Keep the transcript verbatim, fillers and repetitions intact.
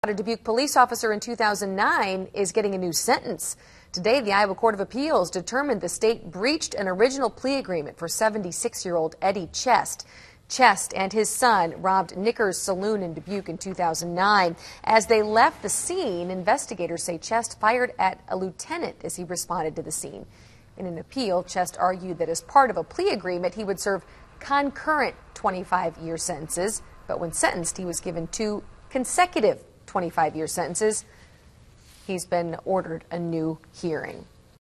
A Dubuque police officer in two thousand nine is getting a new sentence. Today, the Iowa Court of Appeals determined the state breached an original plea agreement for seventy-six-year-old Eddie Chest. Chest and his son robbed Knickers Saloon in Dubuque in two thousand nine. As they left the scene, investigators say Chest fired at a lieutenant as he responded to the scene. In an appeal, Chest argued that as part of a plea agreement, he would serve concurrent twenty-five-year sentences, but when sentenced, he was given two consecutive twenty-five-year sentences. He's been ordered a new hearing.